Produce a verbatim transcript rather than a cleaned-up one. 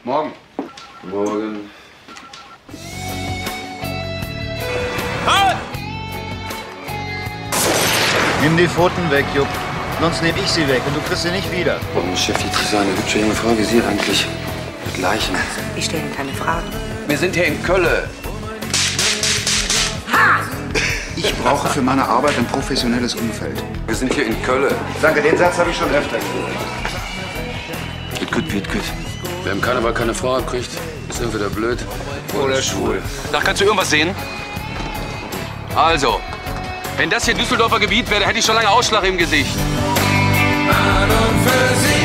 Morgen. Morgen. Halt! Nimm die Pfoten weg, Jupp. Sonst nehme ich sie weg und du kriegst sie nicht wieder. Warum beschäftigt sich so eine hübsche junge Frau wie Sie eigentlich mit Leichen? Ich stelle Ihnen keine Fragen. Wir sind hier in Köln. Ich brauche für meine Arbeit ein professionelles Umfeld. Wir sind hier in Köln. Danke, den Satz habe ich schon öfter gehört. Wird gut, wird gut. Wer im Karneval keine Frau abkriegt, ist entweder blöd Oder schwul. Da kannst du irgendwas sehen? Also, wenn das hier Düsseldorfer Gebiet wäre, hätte ich schon lange Ausschlag im Gesicht. An und für sich.